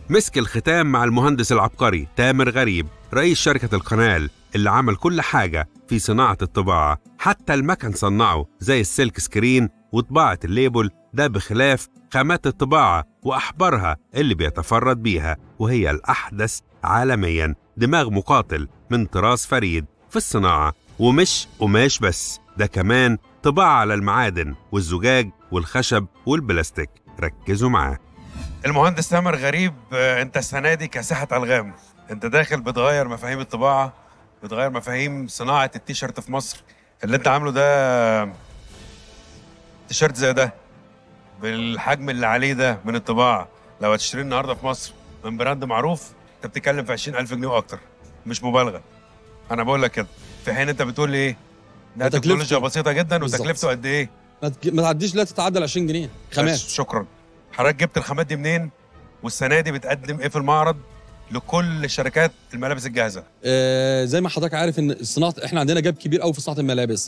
مسك الختام مع المهندس العبقري تامر غريب رئيس شركة القنال اللي عمل كل حاجة في صناعة الطباعة، حتى المكن صنعه زي السلك سكرين وطباعة الليبل، ده بخلاف خامات الطباعة وأحبارها اللي بيتفرد بيها وهي الأحدث عالميا. دماغ مقاتل من طراز فريد في الصناعة، ومش قماش بس، ده كمان طباعة على المعادن والزجاج والخشب والبلاستيك. ركزوا معاه. المهندس تامر غريب، انت السنة دي كساحة ألغام، انت داخل بتغير مفاهيم الطباعة، بتغير مفاهيم صناعة التيشيرت في مصر. اللي انت عامله ده تيشيرت زي ده بالحجم اللي عليه ده من الطباعة، لو هتشتريه النهارده في مصر من براند معروف انت بتتكلم في 20,000 جنيه واكتر، مش مبالغه. انا بقول لك كده، في حين انت بتقول لي ايه؟ ده تكنولوجيا بسيطه جدا وتكلفته قد ايه؟ ما تعديش، لا تتعدى ال 20 جنيه خامات. شكرا. حضرتك جبت الخامات دي منين؟ والسنه دي بتقدم ايه في المعرض لكل شركات الملابس الجاهزه؟ زي ما حضرتك عارف ان الصناعه، احنا عندنا جاب كبير قوي في صناعه الملابس،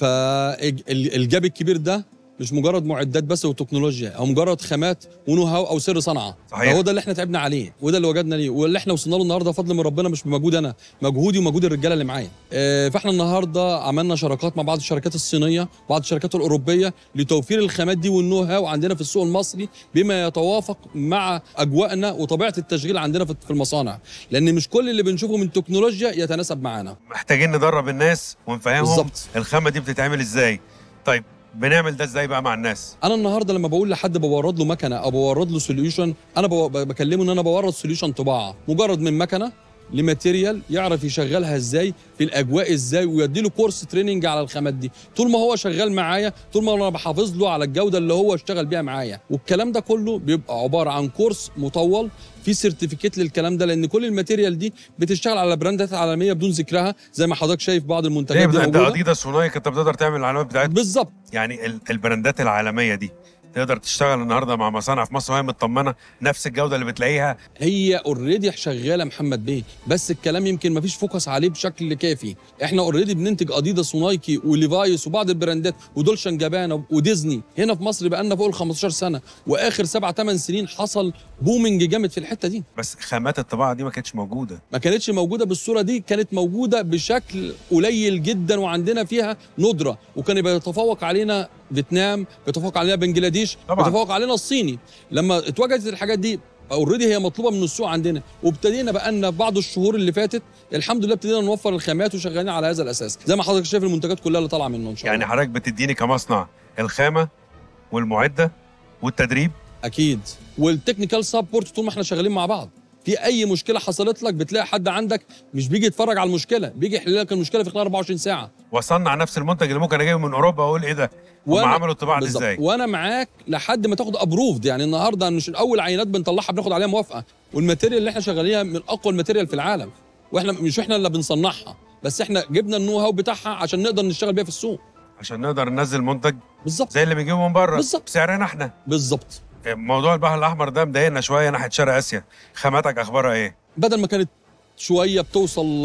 فالجاب الكبير ده مش مجرد معدات بس وتكنولوجيا، او مجرد خامات ونو هاو او سر صنعه. صحيح. فهو ده اللي احنا تعبنا عليه وده اللي وجدنا ليه واللي احنا وصلنا له النهارده فضل من ربنا، مش بمجهود انا، مجهودي ومجهود الرجاله اللي معايا. فاحنا النهارده عملنا شراكات مع بعض الشركات الصينيه، بعض الشركات الاوروبيه، لتوفير الخامات دي والنو هاو عندنا في السوق المصري بما يتوافق مع اجواءنا وطبيعه التشغيل عندنا في المصانع، لان مش كل اللي بنشوفه من تكنولوجيا يتناسب معانا. محتاجين ندرب الناس ونفهمهم بالزبط الخامه دي بتتعمل ازاي. طيب بنعمل ده ازاي بقى مع الناس؟ انا النهارده لما بقول لحد بورد له مكنه او بورد له سوليوشن، انا بكلمه ان انا بورد سوليوشن طباعه، مجرد من مكنه لماتيريال يعرف يشغلها ازاي في الاجواء ازاي، ويدي له كورس تريننج على الخامات دي. طول ما هو شغال معايا، طول ما انا بحافظ له على الجوده اللي هو اشتغل بيها معايا، والكلام ده كله بيبقى عباره عن كورس مطول في سيرتيفيكيت للكلام ده، لان كل الماتيريال دي بتشتغل على براندات عالميه بدون ذكرها، زي ما حضرتك شايف بعض المنتجات دي موجوده. اديداس ونايك انت بتقدر تعمل العلامات بتاعتها بالظبط. يعني البراندات العالميه دي تقدر تشتغل النهارده مع مصانع في مصر وهي مطمنه نفس الجوده اللي بتلاقيها. هي اوريدي شغاله محمد بيه، بس الكلام يمكن ما فيش فوكس عليه بشكل كافي. احنا اوريدي بننتج اديداس ونايكي وليفايس وبعض البراندات ودولشان جابانا وديزني هنا في مصر بقى لنا فوق ال 15 سنه، واخر 7-8 سنين حصل بومنج جامد في الحته دي. بس خامات الطباعه دي ما كانتش موجوده، ما كانتش موجوده بالصوره دي، كانت موجوده بشكل قليل جدا وعندنا فيها ندره، وكان بيتفوق علينا فيتنام، بيتفوق علينا بنجلاديش، بيتفوق علينا الصيني. لما اتوجدت الحاجات دي اوريدي هي مطلوبه من السوق عندنا، وابتدينا بقى لنا بعض الشهور اللي فاتت الحمد لله ابتدينا نوفر الخامات وشغالين على هذا الاساس، زي ما حضرتك شايف المنتجات كلها اللي طالعه منه ان شاء الله. يعني حضرتك بتديني كمصنع الخامه والمعده والتدريب اكيد، والتكنيكال سبورت طول ما احنا شغالين مع بعض. في اي مشكله حصلت لك بتلاقي حد عندك مش بيجي يتفرج على المشكله، بيجي يحل لك المشكله في خلال 24 ساعه. واصنع نفس المنتج اللي ممكن اجيبه من اوروبا واقول ايه ده؟ هم عملوا الطباعه دي ازاي؟ وانا معاك لحد ما تاخد ابروفد. يعني النهارده مش الاول عينات بنطلعها بناخد عليها موافقه، والماتيريال اللي احنا شغالينها من اقوى الماتيريال في العالم، واحنا مش احنا اللي بنصنعها، بس احنا جبنا النو هاو بتاعها عشان نقدر نشتغل بيها في السوق، عشان نقدر ننزل منتج بالظبط زي اللي بيجيبه من بره بالظبط بسعرنا احنا بالظبط. موضوع البحر الاحمر ده مضايقنا شويه ناحيه شرق اسيا، خاماتك اخبارها ايه؟ بدل ما كانت شويه بتوصل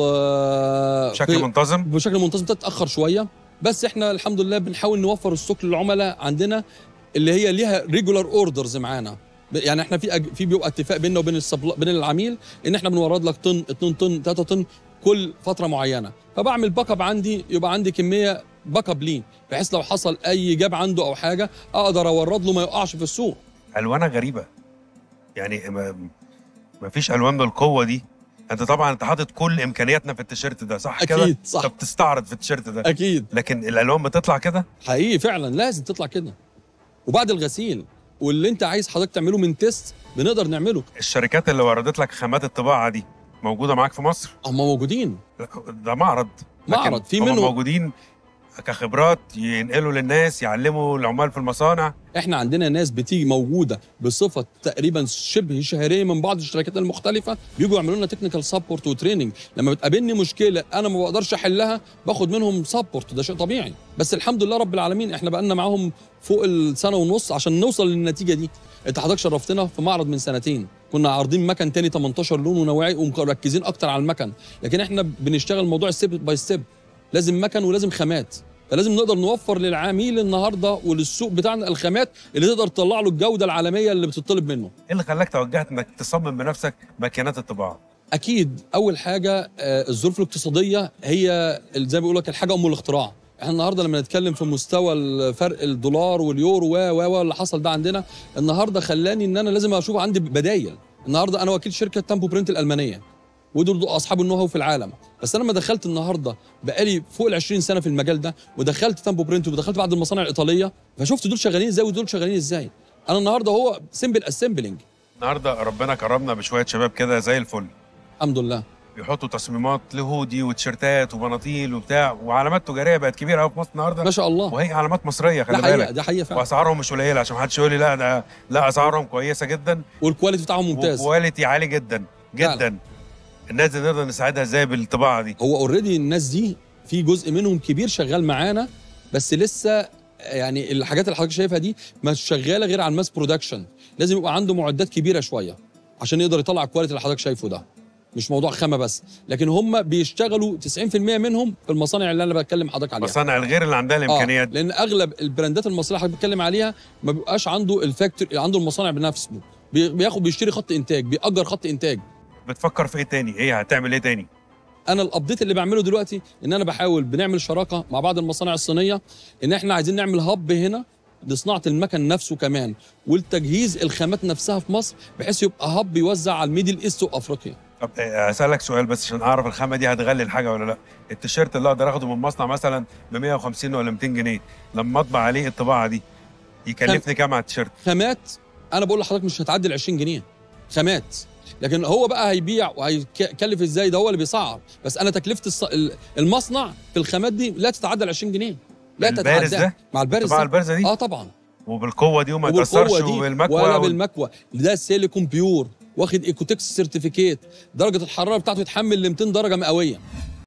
بشكل منتظم تتاخر شويه، بس احنا الحمد لله بنحاول نوفر السوق للعملاء عندنا اللي هي ليها ريجولار اوردرز معانا. يعني احنا في بيبقى اتفاق بيننا وبين بين العميل ان احنا بنورد لك طن 2 طن 3 طن كل فتره معينه، فبعمل باك اب عندي، يبقى عندي كميه باك اب ليه، بحيث لو حصل اي جاب عنده او حاجه اقدر اورد له ما يقعش في السوق. الوانها غريبه يعني ما فيش الوان بالقوه دي. انت طبعا انت حاطط كل امكانياتنا في التيشيرت ده، صح كده؟ اكيد صح. انت بتستعرض في التيشيرت ده اكيد، لكن الالوان بتطلع كده حقيقي فعلا لازم تطلع كده، وبعد الغسيل واللي انت عايز حضرتك تعمله من تيست بنقدر نعمله. الشركات اللي وردت لك خامات الطباعه دي موجوده معاك في مصر؟ هم موجودين، ده معرض في منه موجودين كخبرات ينقلوا للناس، يعلموا العمال في المصانع. احنا عندنا ناس بتيجي موجوده بصفه تقريبا شبه شهريه من بعض الشركات المختلفه، بيجوا يعملوا لنا تكنيكال سبورت وتريننج. لما بتقابلني مشكله انا ما بقدرش احلها باخد منهم سبورت، ده شيء طبيعي. بس الحمد لله رب العالمين احنا بقى لنا معاهم فوق السنه ونص عشان نوصل للنتيجه دي. انت حضرتك شرفتنا في معرض من سنتين كنا عارضين مكن تاني 18 لون ونوعي ومركزين اكتر على المكن، لكن احنا بنشتغل موضوع ستيب باي ستيب، لازم مكن ولازم خامات. فلازم نقدر نوفر للعميل النهارده وللسوق بتاعنا الخامات اللي تقدر تطلع له الجوده العالميه اللي بتطلب منه. ايه اللي خلاك توجهت انك تصمم بنفسك ماكينات الطباعه؟ اكيد اول حاجه الظروف الاقتصاديه هي زي ما بيقول لك الحاجه ام الاختراع. احنا النهارده لما نتكلم في مستوى فرق الدولار واليورو و اللي حصل ده عندنا النهارده خلاني ان انا لازم اشوف عندي بدايل. النهارده انا وكيل شركه تامبو برنت الالمانيه ودول اصحاب النو هاو في العالم، بس انا لما دخلت النهارده بقالي فوق ال 20 سنه في المجال ده ودخلت تامبو برنت ودخلت بعض المصانع الايطاليه فشفت دول شغالين ازاي ودول شغالين ازاي. انا النهارده هو سمبل اسمبلنج. النهارده ربنا كرمنا بشويه شباب كده زي الفل، الحمد لله، بيحطوا تصميمات لهودي وتيشيرتات وبناطيل وبتاع، وعلامات تجاريه بقت كبيره قوي في مصر النهارده ما شاء الله، وهي علامات مصريه. خلي بالك ده حقيقه فعلا، واسعارهم مش قليله عشان ما حدش يقول لي لا اسعارهم كويسه جدا والكواليتي بتاعهم ممتاز وكواليتي عالي جدا جدا فعلا. الناس دي نقدر نساعدها ازاي بالطباعه دي؟ هو اوريدي الناس دي في جزء منهم كبير شغال معانا، بس لسه يعني الحاجات اللي حضرتك شايفها دي مش شغاله غير على الماس برودكشن. لازم يبقى عنده معدات كبيره شويه عشان يقدر يطلع الكواليتي اللي حضرتك شايفه ده. مش موضوع خامه بس، لكن هم بيشتغلوا 90% منهم في المصانع اللي انا بتكلم حضرتك عليها، مصانع الغير اللي عندها الامكانيات لان اغلب البراندات المصريه اللي حضرتك بتتكلم عليها ما بيبقاش عنده الفاكتوري، عنده المصانع بنفسه، بيشتري خط انتاج، بيأجر خط انتاج. بتفكر في ايه تاني؟ ايه هتعمل ايه تاني؟ انا الابديت اللي بعمله دلوقتي ان انا بحاول بنعمل شراكه مع بعض المصانع الصينيه ان احنا عايزين نعمل هب هنا لصناعه المكن نفسه كمان والتجهيز الخامات نفسها في مصر بحيث يبقى هب يوزع على الميدل ايست وافريقيا. طب اسالك سؤال بس عشان اعرف الخامه دي هتغلي الحاجه ولا لا. التيشيرت اللي اقدر اخده من مصنع مثلا ب 150 ولا 200 جنيه لما اطبع عليه الطباعه دي يكلفني كام على التيشيرت؟ خامات انا بقول لحضرتك مش هتعدي ال 20 جنيه خامات، لكن هو بقى هيبيع وهيكلف ازاي؟ ده هو اللي بيسعر، بس انا تكلفه المصنع في الخامات دي لا تتعدى ال 20 جنيه. لا تتعدى مع البارز مع البارزه دي طبعا، وبالقوه دي وما يتاثرش بالمكوى ولا بالمكوى. ده سيليكون بيور واخد ايكوتكس سيرتيفيكيت، درجه الحراره بتاعته يتحمل ل 200 درجه مئويه.